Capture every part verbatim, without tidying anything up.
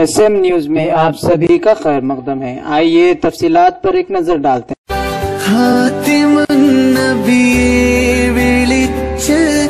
S M news میں آپ سبھی کا خیر مقدم ہے۔ آئیے تفصیلات پر ایک نظر ڈالتے ہیں۔ خاتم النبی ویلچ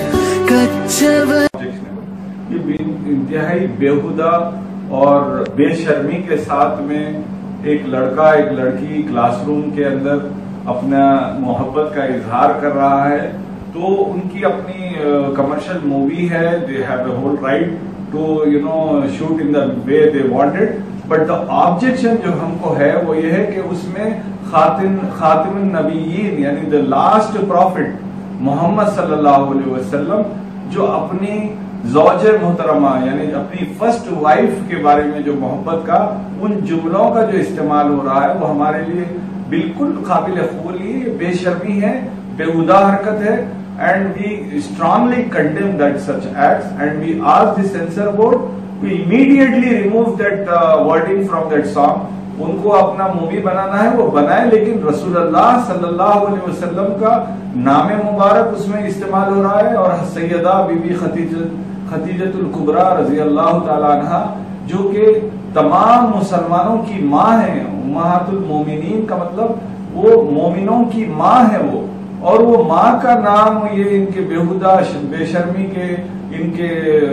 کچھو یہ انتہائی بیہودہ اور بے شرمی کے ساتھ میں ایک لڑکا ایک لڑکی کلاس روم کے اندر اپنا محبت کا اظہار کر رہا ہے، تو ان کی اپنی کمرشل مووی ہے، they have a whole right to you know shoot in the way they wanted, but the objection جو ہم کو ہے وہ یہ ہے کہ اس میں خاتم خاتم النبیین یعنی دا لاسٹ پروفٹ محمد صلی اللہ علیہ وسلم جو اپنی زوج محترمہ یعنی اپنی فرسٹ وائف کے بارے میں جو محبت کا ان جملوں کا جو استعمال ہو رہا ہے وہ ہمارے لیے بالکل قابل قبولی بے شرمی ہے، بےہودہ حرکت ہے، and we strongly condemn that such acts and we ask the censor board to immediately remove that uh, wording from that song. ان کو اپنا مووی بنانا ہے وہ بنائے، لیکن رسول اللہ صلی اللہ علیہ وسلم کا نام مبارک اس میں استعمال ہو رہا ہے، اور سیدہ بی بی خدیجۃ الکبریٰ رضی اللہ تعالی عنہا جو کہ تمام مسلمانوں کی ماں ہیں، امہات المومنین کا مطلب وہ مومنوں کی ماں ہے وہ، اور وہ ماں کا نام یہ ان کے بےہودہ بے شرمی کے ان کے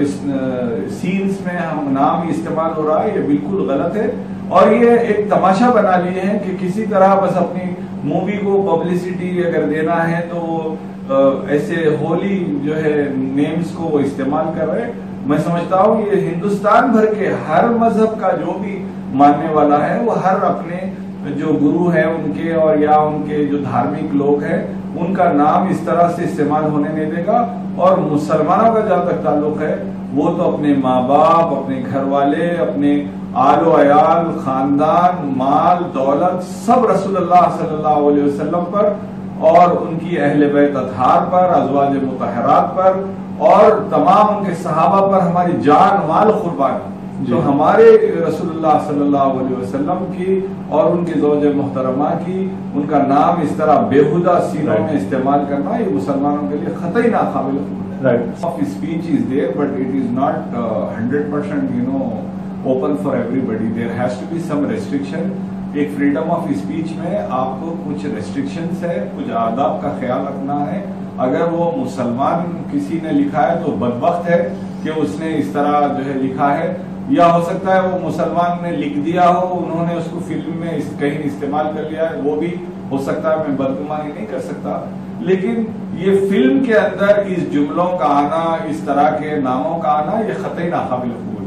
سینز میں ہم نام استعمال ہو رہا ہے، یہ بالکل غلط ہے، اور یہ ایک تماشا بنا لیے ہیں کہ کسی طرح بس اپنی مووی کو پبلسٹی اگر دینا ہے تو ایسے ہولی جو ہے نیمز کو وہ استعمال کر رہے۔ میں سمجھتا ہوں یہ ہندوستان بھر کے ہر مذہب کا جو بھی ماننے والا ہے وہ ہر اپنے جو گرو ہے ان کے اور یا ان کے جو دھارمک لوگ ہیں ان کا نام اس طرح سے استعمال ہونے نہیں دے گا، اور مسلمانوں کا جہاں تک تعلق ہے وہ تو اپنے ماں باپ، اپنے گھر والے، اپنے آل و عیال، خاندان، مال، دولت سب رسول اللہ صلی اللہ علیہ وسلم پر اور ان کی اہل بیت اطہار پر، ازواج مطہرات پر اور تمام ان کے صحابہ پر ہماری جان مال قربان، جو ہمارے رسول اللہ صلی اللہ علیہ وسلم کی اور ان کی زوج محترمہ کی ان کا نام اس طرح بےہودہ سینوں میں استعمال کرنا یہ مسلمانوں کے لیے قطعی ناقابل قبول ہے۔ Speech is there but it is not hundred percent you know open for everybody, there has to be some restriction. ایک فریڈم آف اسپیچ میں آپ کو کچھ ریسٹرکشنز ہے، کچھ آداب کا خیال رکھنا ہے۔ اگر وہ مسلمان کسی نے لکھا ہے تو بدبخت ہے کہ اس نے اس طرح جو ہے لکھا ہے، یا ہو سکتا ہے وہ مسلمان نے لکھ دیا ہو، انہوں نے اس کو فلم میں کہیں استعمال کر لیا ہے، وہ بھی ہو سکتا ہے، میں بدگمانی نہیں کر سکتا، لیکن یہ فلم کے اندر اس جملوں کا آنا، اس طرح کے ناموں کا آنا یہ قطعی ناقابل قبول